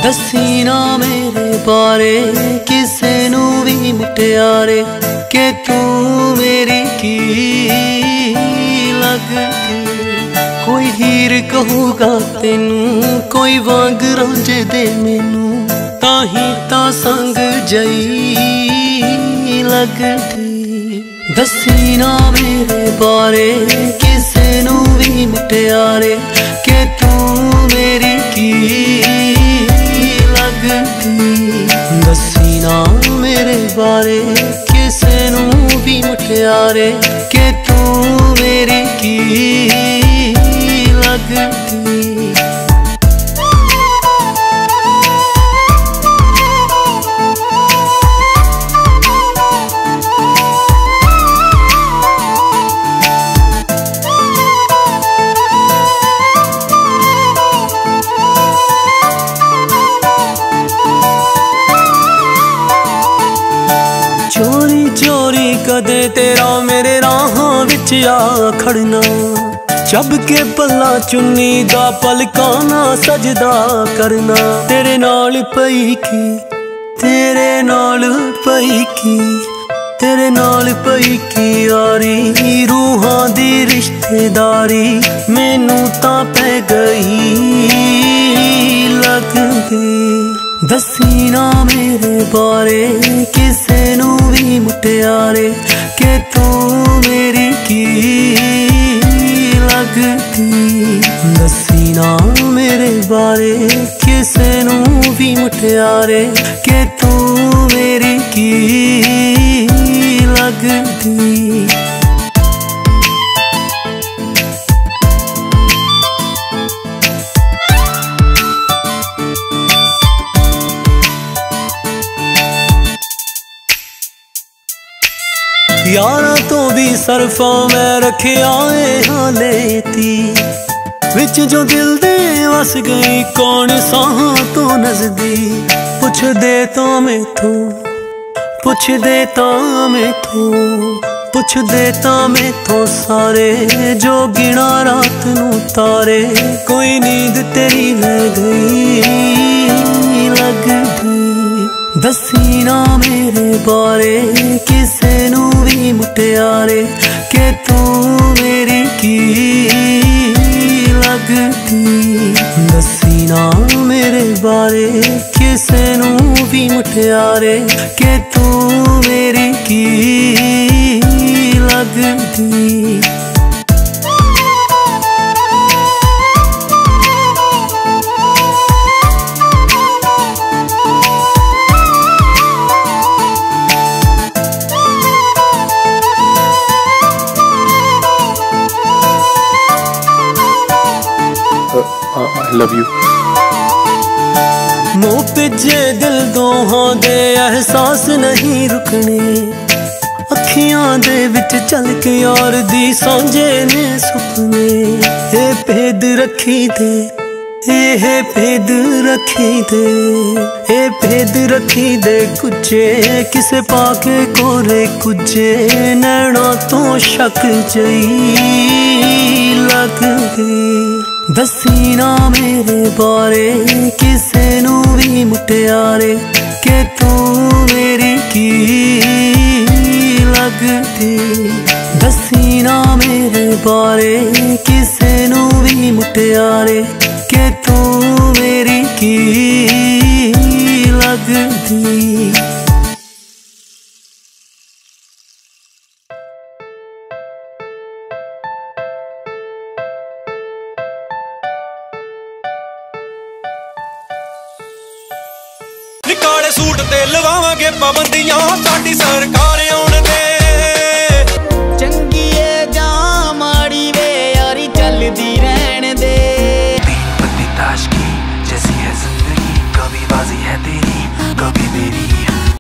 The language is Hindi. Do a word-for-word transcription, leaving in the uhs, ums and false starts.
दसी ना मेरे बारे किसे नू भी मुटियारे के तू मेरी की लगदी। कोई हीर कहूगा तेनू कोई वांग रांझे दे मैनू ताही ता संग जई लगदी। दसी ना मेरे बारे किसे नू भी मुटियारे के तू मेरी की लगदी। दसी ना मेरे बारे किसे नू भी मुटियारे के तू मेरी की लगदी। चोरी चोरी कदे तेरा मेरे राहां विच आ खड़ना, चब के पल्ला चुन्नी दा पलकां ना सजदा करना। तेरे नाल पई की तेरे नाल पई की तेरे नाल पई की यारी रूहां दी रिश्तेदारी मैनू तां पै गई लगदी। दसी ना मेरे बारे किसे नू भी मुटियारे के तू मेरी की लगदी। दसी ना मेरे बारे किसे नू भी मुटियारे के तू मेरी की लगदी। यारा तो भी सरफा मैं रखिया हालेती विच जो दिल दे वस गई कौन साहां तो नजदी। पुछ दे तो मैथों पुछ दे तो मैथों पुछ दे तो मैथों सारे जो गिना रात नू तारे कोई नींद तेरी ले गई लगदी। दसी ना मेरे बारे किसे नू भी मुटियारे के तू मेरी की लगदी। दसी ना मेरे बारे किसे नू भी मुटियारे के तू मेरी की लगदी। I love you. मोह पिजे दिल दोहां दे एहसास नहीं रुकने, अखियां दे विच चल के यार दी सांझे ने सुपने। ए भेद रखी दे ए भेद रखी दे ए भेद रखी दे कुचे किसे पाके कोरे कुचे नैना तो शक जई लग गई। दसी ना मेरे बारे किसे नू भी मुटियारे के तू मेरी की लगदी। दसी ना मेरे बारे किसे नू भी मुटियारे के तू मेरी की लगदी। काले सूट ते लवावांगे पाबंदियां साडी सरकार